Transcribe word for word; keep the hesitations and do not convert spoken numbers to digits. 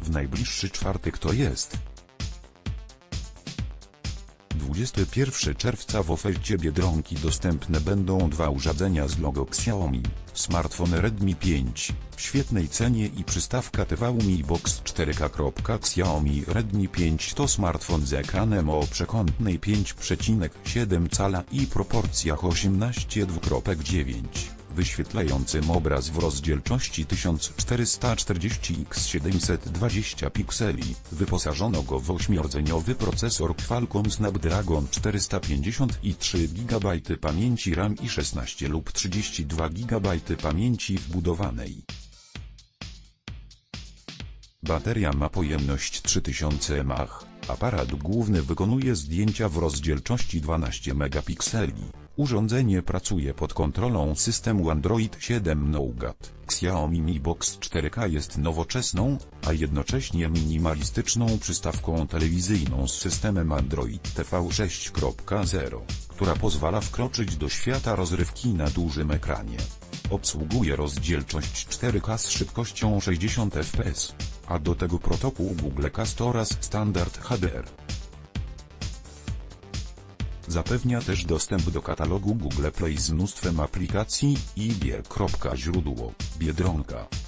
W najbliższy czwartek to jest dwudziestego pierwszego czerwca w ofercie Biedronki dostępne będą dwa urządzenia z logo Xiaomi. Smartfon Redmi pięć, w świetnej cenie i przystawka T V Mi Box cztery K. Xiaomi Redmi pięć to smartfon z ekranem o przekątnej pięć przecinek siedem cala i proporcjach osiemnaście do dziewięć, wyświetlającym obraz w rozdzielczości tysiąc czterysta czterdzieści na siedemset dwadzieścia pikseli. Wyposażono go w ośmiordzeniowy procesor Qualcomm Snapdragon czterysta pięćdziesiąt i trzy gigabajty pamięci RAM i szesnaście lub trzydzieści dwa gigabajty pamięci wbudowanej. Bateria ma pojemność trzy tysiące mAh. Aparat główny wykonuje zdjęcia w rozdzielczości dwanaście megapikseli. Urządzenie pracuje pod kontrolą systemu Android siedem Nougat. Xiaomi Mi Box cztery K jest nowoczesną, a jednocześnie minimalistyczną przystawką telewizyjną z systemem Android T V sześć zero, która pozwala wkroczyć do świata rozrywki na dużym ekranie. Obsługuje rozdzielczość cztery K z szybkością sześćdziesiąt F P S, a do tego protokół Google Cast oraz standard H D R. Zapewnia też dostęp do katalogu Google Play z mnóstwem aplikacji i gier. Źródło: Biedronka.